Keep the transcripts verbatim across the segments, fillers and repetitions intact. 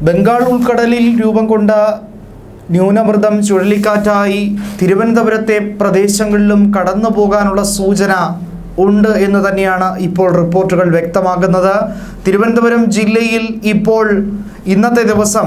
ബംഗാൾ ഉൾക്കടലിൽ രൂപം കൊണ്ട ന്യൂനമർദ്ദം ചുഴലിക്കാറ്റായി തിരുവനന്തപുരത്തെ പ്രദേശങ്ങളിലും കടന്നു പോകാനുള്ള സൂചന ഉണ്ട് എന്ന് തന്നെയാണ് ഇപ്പോൾ റിപ്പോർട്ടുകൾ വ്യക്തമാക്കുന്നത്. തിരുവനന്തപുരം ജില്ലയിൽ ഇപ്പോൾ ഇന്നത്തെ ദിവസം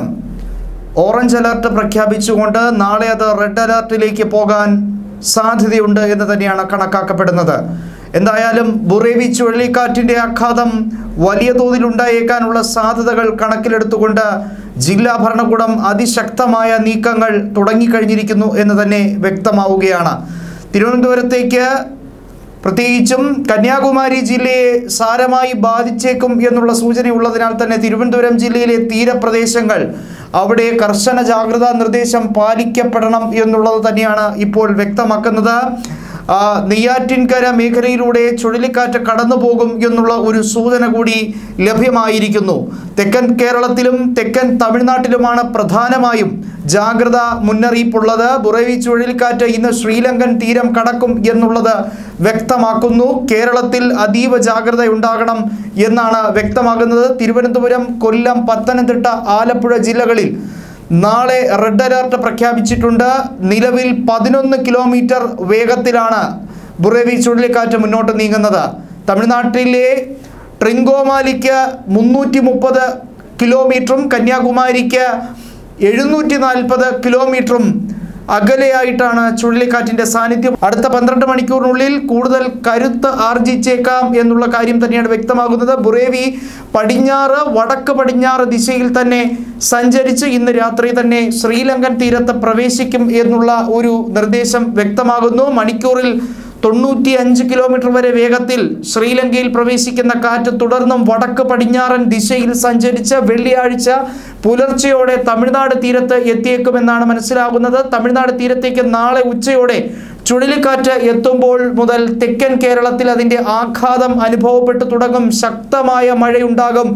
ഓറഞ്ച് അലർട്ട് പ്രഖ്യാപിച്ചുകൊണ്ട് നാളെ അത് റെഡ് അലർട്ടിലേക്ക് പോകാൻ സാധ്യതയുണ്ട് എന്ന് തന്നെയാണ് കണക്കാക്കപ്പെടുന്നത്. എന്തായാലും ബുറേവി ചുഴലിക്കാറ്റിൻ്റെ ആഘാതം വലിയ തോതിൽ ഉണ്ടായേക്കാനുള്ള സാധ്യതകൾ കണക്കിലെടുത്തുകൊണ്ട് ജില്ലാ ഭരണകൂടം അതിശക്തമായ നീക്കങ്ങൾ തുടങ്ങിക്കഴിഞ്ഞിരിക്കുന്നു എന്ന് തന്നെ വ്യക്തമാവുകയാണ്. തിരുവനന്തപുരത്തേക്ക് പ്രത്യേകിച്ചും കന്യാകുമാരി ജില്ലയെ സാരമായി ബാധിച്ചേക്കും എന്നുള്ള സൂചനയുള്ളതിനാൽ തന്നെ തിരുവനന്തപുരം ജില്ലയിലെ തീരപ്രദേശങ്ങൾ അവിടെ കർശന ജാഗ്രതാ നിർദ്ദേശം പാലിക്കപ്പെടണം എന്നുള്ളത് തന്നെയാണ് ഇപ്പോൾ വ്യക്തമാക്കുന്നത്. നെയ്യാറ്റിൻകര മേഖലയിലൂടെ ചുഴലിക്കാറ്റ് കടന്നു പോകും എന്നുള്ള ഒരു സൂചന കൂടി ലഭ്യമായിരിക്കുന്നു. തെക്കൻ കേരളത്തിലും തെക്കൻ തമിഴ്നാട്ടിലുമാണ് പ്രധാനമായും ജാഗ്രത മുന്നറിയിപ്പുള്ളത്. ബുറേവി ചുഴലിക്കാറ്റ് ഇന്ന് ശ്രീലങ്കൻ തീരം കടക്കും എന്നുള്ളത് വ്യക്തമാക്കുന്നു. കേരളത്തിൽ അതീവ ജാഗ്രത ഉണ്ടാകണം എന്നാണ് വ്യക്തമാകുന്നത്. തിരുവനന്തപുരം, കൊല്ലം, പത്തനംതിട്ട, ആലപ്പുഴ ജില്ലകളിൽ നാളെ റെഡ് അലർട്ട് പ്രഖ്യാപിച്ചിട്ടുണ്ട്. നിലവിൽ പതിനൊന്ന് കിലോമീറ്റർ വേഗത്തിലാണ് ബുറേവി ചുഴലിക്കാറ്റ് മുന്നോട്ട് നീങ്ങുന്നത്. തമിഴ്നാട്ടിലെ ട്രിങ്കോമാലിക്ക് മുന്നൂറ്റി മുപ്പത് കിലോമീറ്ററും കന്യാകുമാരിക്ക് എഴുന്നൂറ്റി നാൽപ്പത് കിലോമീറ്ററും അകലെയായിട്ടാണ് ചുഴലിക്കാറ്റിൻ്റെ സാന്നിധ്യം. അടുത്ത പന്ത്രണ്ട് മണിക്കൂറിനുള്ളിൽ കൂടുതൽ കരുത്ത് ആർജിച്ചേക്കാം എന്നുള്ള കാര്യം തന്നെയാണ് വ്യക്തമാകുന്നത്. ബുറേവി പടിഞ്ഞാറ് വടക്ക് പടിഞ്ഞാറ് ദിശയിൽ തന്നെ സഞ്ചരിച്ച് ഇന്ന് രാത്രി തന്നെ ശ്രീലങ്കൻ തീരത്ത് പ്രവേശിക്കും എന്നുള്ള ഒരു നിർദ്ദേശം വ്യക്തമാകുന്നു. മണിക്കൂറിൽ തൊണ്ണൂറ്റി അഞ്ച് കിലോമീറ്റർ വരെ വേഗത്തിൽ ശ്രീലങ്കയിൽ പ്രവേശിക്കുന്ന കാറ്റ് തുടർന്നും വടക്ക് പടിഞ്ഞാറൻ ദിശയിൽ സഞ്ചരിച്ച് വെള്ളിയാഴ്ച പുലർച്ചെയോടെ തമിഴ്നാട് തീരത്ത് എത്തിയേക്കുമെന്നാണ് മനസ്സിലാകുന്നത്. തമിഴ്നാട് തീരത്തേക്ക് നാളെ ഉച്ചയോടെ ചുഴലിക്കാറ്റ് എത്തുമ്പോൾ മുതൽ തെക്കൻ കേരളത്തിൽ അതിൻ്റെ ആഘാതം അനുഭവപ്പെട്ടു തുടങ്ങും. ശക്തമായ മഴയുണ്ടാകും.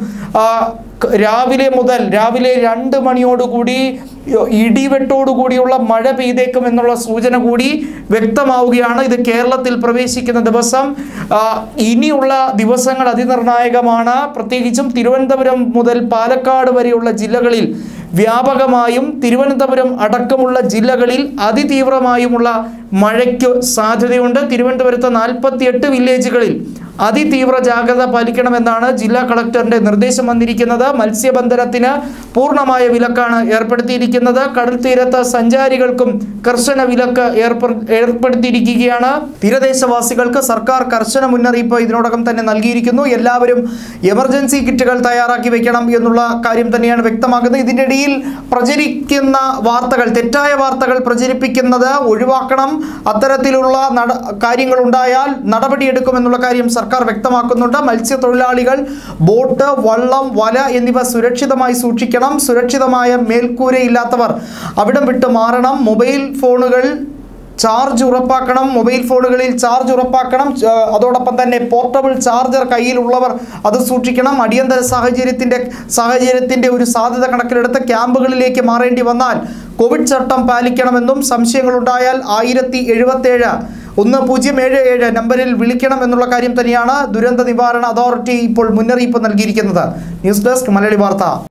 രാവിലെ മുതൽ രാവിലെ രണ്ട് മണിയോടുകൂടി ഇടിവെട്ടോടുകൂടിയുള്ള മഴ പെയ്തേക്കും എന്നുള്ള സൂചന കൂടി വ്യക്തമാവുകയാണ്. ഇത് കേരളത്തിൽ പ്രവേശിക്കുന്ന ദിവസം ഇനിയുള്ള ദിവസങ്ങൾ അതിനിർണായകമാണ്. പ്രത്യേകിച്ചും തിരുവനന്തപുരം മുതൽ പാലക്കാട് വരെയുള്ള ജില്ലകളിൽ വ്യാപകമായും തിരുവനന്തപുരം അടക്കമുള്ള ജില്ലകളിൽ അതിതീവ്രമായുമുള്ള മഴയ്ക്ക് സാധ്യതയുണ്ട്. തിരുവനന്തപുരത്ത് നാൽപ്പത്തി എട്ട് വില്ലേജുകളിൽ അതിതീവ്ര ജാഗ്രത പാലിക്കണമെന്നാണ് ജില്ലാ കളക്ടറിന്റെ നിർദ്ദേശം വന്നിരിക്കുന്നത്. മത്സ്യബന്ധനത്തിന് പൂർണ്ണമായ വിലക്കാണ് ഏർപ്പെടുത്തിയിരിക്കുന്നത്. കടൽ തീരത്ത് സഞ്ചാരികൾക്കും കർശന വിലക്ക് ഏർപ്പെടുത്തിയിരിക്കുകയാണ്. തീരദേശവാസികൾക്ക് സർക്കാർ കർശന മുന്നറിയിപ്പ് ഇതിനോടകം തന്നെ നൽകിയിരിക്കുന്നു. എല്ലാവരും എമർജൻസി കിറ്റുകൾ തയ്യാറാക്കി വെക്കണം എന്നുള്ള കാര്യം തന്നെയാണ് വ്യക്തമാക്കുന്നത്. ഇതിൻ്റെ ഇടയിൽ പ്രചരിക്കുന്ന വാർത്തകൾ, തെറ്റായ വാർത്തകൾ പ്രചരിപ്പിക്കുന്നത് ഒഴിവാക്കണം. അത്തരത്തിലുള്ള കാര്യങ്ങൾ ഉണ്ടായാൽ നടപടിയെടുക്കുമെന്നുള്ള കാര്യം സർക്കാർ വ്യക്തമാക്കുന്നുണ്ട്. മത്സ്യത്തൊഴിലാളികൾ ബോട്ട്, വള്ളം, വല എന്നിവ സുരക്ഷിതമായി സൂക്ഷിക്കണം. സുരക്ഷിതമായ മേൽക്കൂരയില്ലാത്തവർ അവിടം വിട്ട് മാറണം. മൊബൈൽ ഫോണുകൾ ചാർജ് ഉറപ്പാക്കണം. മൊബൈൽ ഫോണുകളിൽ ചാർജ് ഉറപ്പാക്കണം. അതോടൊപ്പം തന്നെ പോർട്ടബിൾ ചാർജർ കയ്യിലുള്ളവർ അത് സൂക്ഷിക്കണം. അടിയന്തര സാഹചര്യത്തിൻ്റെ സാഹചര്യത്തിൻ്റെ ഒരു സാധ്യത കണക്കിലെടുത്ത് ക്യാമ്പുകളിലേക്ക് മാറേണ്ടി വന്നാൽ കോവിഡ് ചട്ടം പാലിക്കണമെന്നും സംശയങ്ങളുണ്ടായാൽ ആയിരത്തി എഴുപത്തേഴ് ഒന്ന് പൂജ്യം ഏഴ് ഏഴ് നമ്പറിൽ വിളിക്കണം എന്നുള്ള കാര്യം തന്നെയാണ് ദുരന്ത നിവാരണ അതോറിറ്റി ഇപ്പോൾ മുന്നറിയിപ്പ് നൽകിയിരിക്കുന്നത്. ന്യൂസ് ഡെസ്ക് മലയാളി വാർത്ത.